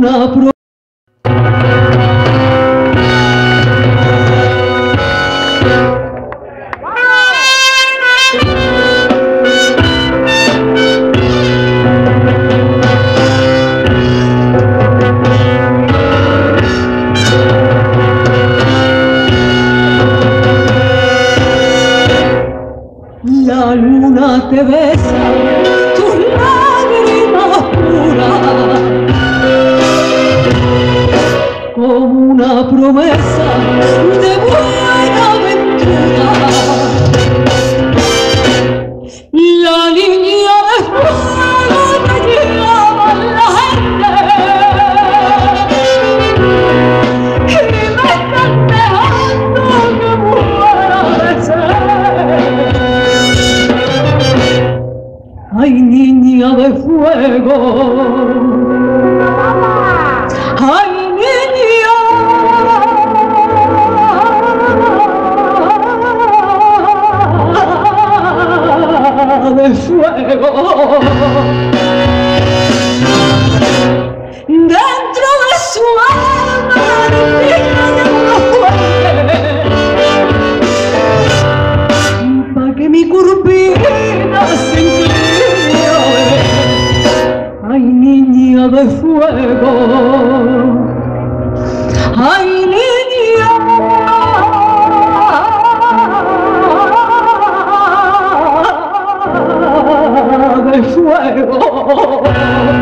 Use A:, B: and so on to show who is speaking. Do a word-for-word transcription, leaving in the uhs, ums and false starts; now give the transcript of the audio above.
A: una pro La luna te besa, tus lágrimas puras, como una promesa de buena aventura. La niña de fuego te llama la gente y me están dejando que muera de sed. Ay, niña de fuego, ay, niña de fuego. Dentro de su alma tiene una fuente, pa' que mi curvina se incline a ver. Ay, niña de fuego, ay, niña de fuego.